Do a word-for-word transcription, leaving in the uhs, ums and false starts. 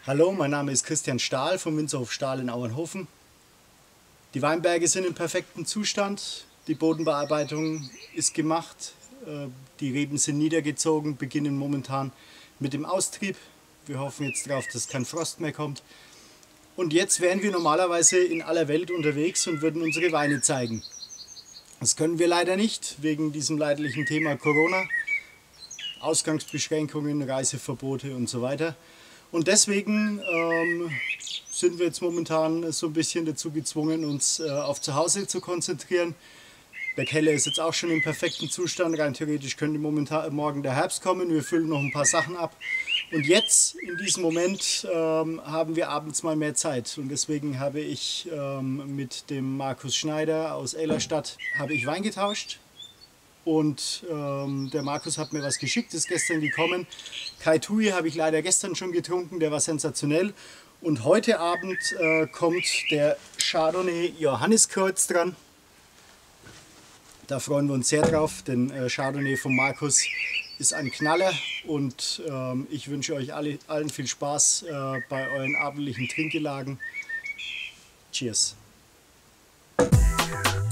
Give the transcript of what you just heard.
Hallo, mein Name ist Christian Stahl vom Winzerhof Stahl in Auenhofen. Die Weinberge sind in perfektem Zustand, die Bodenbearbeitung ist gemacht, die Reben sind niedergezogen, beginnen momentan mit dem Austrieb. Wir hoffen jetzt darauf, dass kein Frost mehr kommt. Und jetzt wären wir normalerweise in aller Welt unterwegs und würden unsere Weine zeigen. Das können wir leider nicht, wegen diesem leidlichen Thema Corona. Ausgangsbeschränkungen, Reiseverbote und so weiter. Und deswegen ähm, sind wir jetzt momentan so ein bisschen dazu gezwungen, uns äh, auf zu Hause zu konzentrieren. Der Keller ist jetzt auch schon im perfekten Zustand. Rein theoretisch könnte momentan, morgen der Herbst kommen. Wir füllen noch ein paar Sachen ab. Und jetzt, in diesem Moment, ähm, haben wir abends mal mehr Zeit. Und deswegen habe ich ähm, mit dem Markus Schneider aus Ellerstadt habe ich Wein getauscht. Und ähm, der Markus hat mir was geschickt, ist gestern gekommen. Kai Tui habe ich leider gestern schon getrunken, der war sensationell. Und heute Abend äh, kommt der Chardonnay Johanniskreuz dran. Da freuen wir uns sehr drauf, denn äh, Chardonnay von Markus ist ein Knaller. Und ähm, ich wünsche euch alle, allen viel Spaß äh, bei euren abendlichen Trinkgelagen. Cheers!